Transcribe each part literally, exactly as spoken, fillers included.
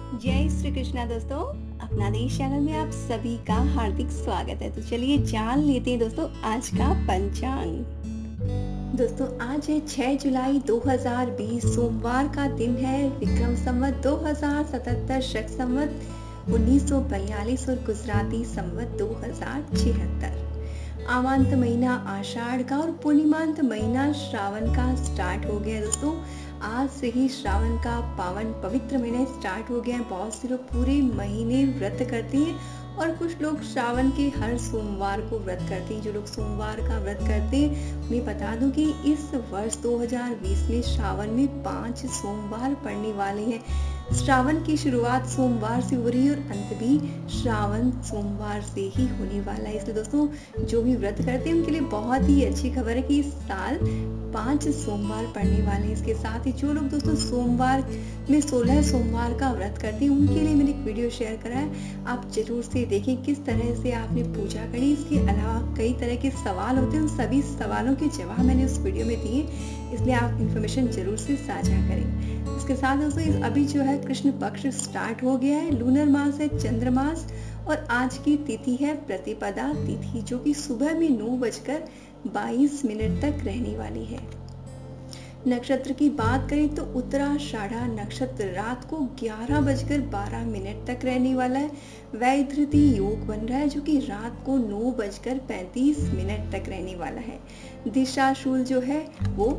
जय श्री कृष्णा दोस्तों, अपना देश चैनल में आप सभी का हार्दिक स्वागत है। तो चलिए जान लेते हैं दोस्तों आज का पंचांग। दोस्तों आज है छह जुलाई दो हज़ार बीस, सोमवार का दिन है। विक्रम संवत दो हज़ार सतहत्तर, शक संवत उन्नीस सौ बयालीस और गुजराती संवत दो हज़ार छिहत्तर। आवांत महीना आषाढ़ का और पूर्णिमांत महीना श्रावण का स्टार्ट हो गया है दोस्तों। आज से ही श्रावण का पावन पवित्र महीना स्टार्ट हो गया है। बहुत से लोग पूरे महीने व्रत करते हैं और कुछ लोग श्रावण के हर सोमवार को व्रत करते हैं। जो लोग सोमवार का व्रत करते हैं उन्हें बता दूं कि इस वर्ष दो हज़ार बीस में श्रावण में पांच सोमवार पड़ने वाले हैं। श्रावण की शुरुआत सोमवार से हो रही है और अंत भी श्रावण सोमवार से ही होने वाला है। इसलिए दोस्तों जो भी व्रत करते हैं उनके लिए बहुत ही अच्छी खबर है कि इस साल पांच सोमवार पड़ने वाले हैं। इसके साथ ही जो लोग दोस्तों सोमवार में सोलह सोमवार का व्रत करते हैं उनके लिए मैंने एक वीडियो शेयर करा है, आप जरूर से देखें किस तरह से आपने पूजा करी। इसके अलावा कई तरह के सवाल होते हैं, उन सभी सवालों के जवाब मैंने उस वीडियो में दिए, इसलिए आप इन्फॉर्मेशन जरूर से साझा करें। इसके साथ दोस्तों अभी जो है कृष्ण पक्ष स्टार्ट हो गया है। लूनर मास है, चंद्र मास, और आज की तिथि है प्रतिपदा तिथि, जो कि सुबह में नौ बजकर बाईस मिनट तक रहने वाली है। नक्षत्र की बात करें तो उत्तराषाढ़ा नक्षत्र रात को ग्यारह बजकर बारह मिनट तक रहने वाला है। वैधृति योग बन रहा है जो कि रात को नौ बजकर पैंतीस मिनट तक रहने वाला है। दिशा शूल जो है वो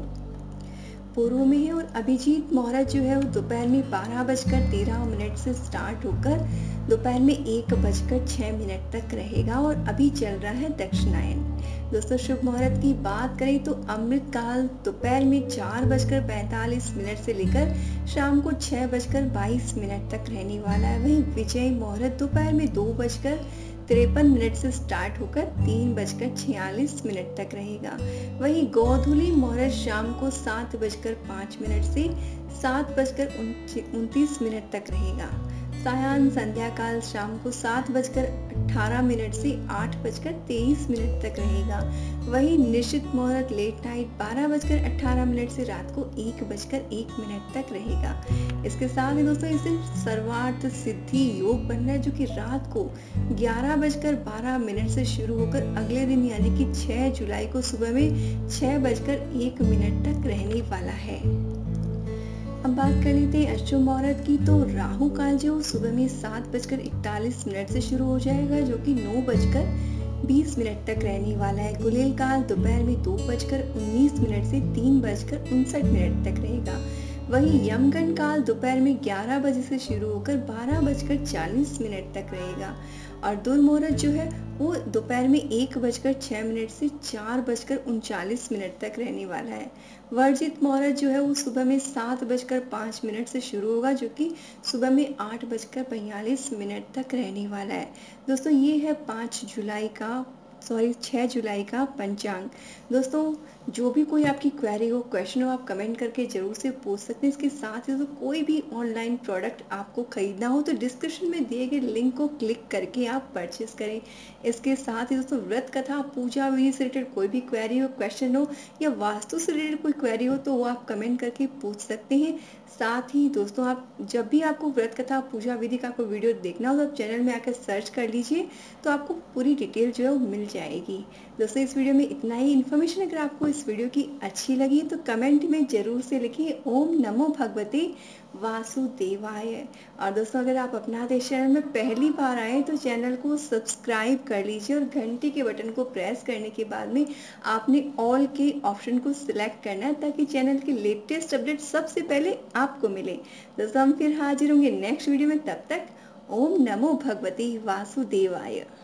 पूर्व में है और अभिजीत मुहूर्त जो है वो दोपहर में बारह बजकर तेरह मिनट से स्टार्ट होकर दोपहर में एक बजकर छह मिनट तक रहेगा और अभी चल रहा है दक्षिणायन। दोस्तों शुभ मुहूर्त की बात करें तो अमृत काल दोपहर में चार बजकर पैंतालीस मिनट से लेकर शाम को छह बजकर बाईस मिनट तक रहने वाला है। वहीं विजय मुहूर्त दोपहर में दो बजकर तिरपन मिनट से स्टार्ट होकर तीन बजकर छियालीस मिनट तक रहेगा। वहीं गोधूली मुहूर्त शाम को सात बजकर पाँच मिनट से सात बजकर उनतीस मिनट तक रहेगा। सायं संध्या काल शाम को सात बजकर अठारह मिनट से आठ बजकर तेईस मिनट तक रहेगा। वहीं निश्चित मुहूर्त लेट नाइट बारह बजकर अठारह मिनट से रात को एक बजकर एक मिनट तक रहेगा। इसके साथ ही दोस्तों इस दिन सर्वार्थ सिद्धि योग बन रहा है जो कि रात को ग्यारह बजकर बारह मिनट से शुरू होकर अगले दिन यानी कि छह जुलाई को सुबह में छह बजकर एक मिनट तक रहने वाला है। अब बात कर लेते हैं अशुभ मुहूर्त की। तो राहु काल जो सुबह में सात बजकर इकतालीस मिनट से शुरू हो जाएगा जो कि नौ बजकर बीस मिनट तक रहने वाला है। गुलेल काल दोपहर में दो बजकर उन्नीस मिनट से तीन बजकर उनसठ मिनट तक रहेगा। वहीं यमगंड काल दोपहर में ग्यारह बजे से शुरू होकर बारह बजकर चालीस मिनट तक रहेगा और दुर्मुहूर्त जो है वो दोपहर में एक बजकर छह मिनट से चार बजकर उनचालीस मिनट तक रहने वाला है। वर्जित मुहूर्त जो है वो सुबह में सात बजकर पाँच मिनट से शुरू होगा जो कि सुबह में आठ बजकर बयालीस मिनट तक रहने वाला है। दोस्तों ये है पाँच जुलाई का सॉरी छह जुलाई का पंचांग। दोस्तों जो भी कोई आपकी क्वेरी हो, क्वेश्चन हो, आप कमेंट करके जरूर से पूछ सकते हैं। इसके साथ ही तो कोई भी ऑनलाइन प्रोडक्ट आपको खरीदना हो तो डिस्क्रिप्शन में दिए गए लिंक को क्लिक करके आप परचेस करें। इसके साथ ही दोस्तों व्रत कथा पूजा विधि से रिलेटेड कोई भी क्वेरी हो, क्वेश्चन हो या वास्तु से रिलेटेड कोई क्वेरी हो तो वो आप कमेंट करके पूछ सकते हैं। साथ ही दोस्तों आप जब भी आपको व्रत कथा पूजा विधि का कोई वीडियो देखना हो तो आप चैनल में आकर सर्च कर लीजिए तो आपको पूरी डिटेल जो है वो मिल जाएगी। दोस्तों इस वीडियो में इतना ही इन्फॉर्मेशन। अगर आपको इस वीडियो की अच्छी लगी तो कमेंट में जरूर से लिखिए ओम नमो भगवते वासुदेवाय। और दोस्तों अगर आप अपना देश चैनल में पहली बार आए तो चैनल को सब्सक्राइब कर लीजिए और घंटी के बटन को प्रेस करने के बाद में आपने ऑल के ऑप्शन को सिलेक्ट करना है ताकि चैनल के लेटेस्ट अपडेट सबसे पहले आपको मिले। दोस्तों हम फिर हाजिर होंगे नेक्स्ट वीडियो में, तब तक ओम नमो भगवते वासुदेवाय।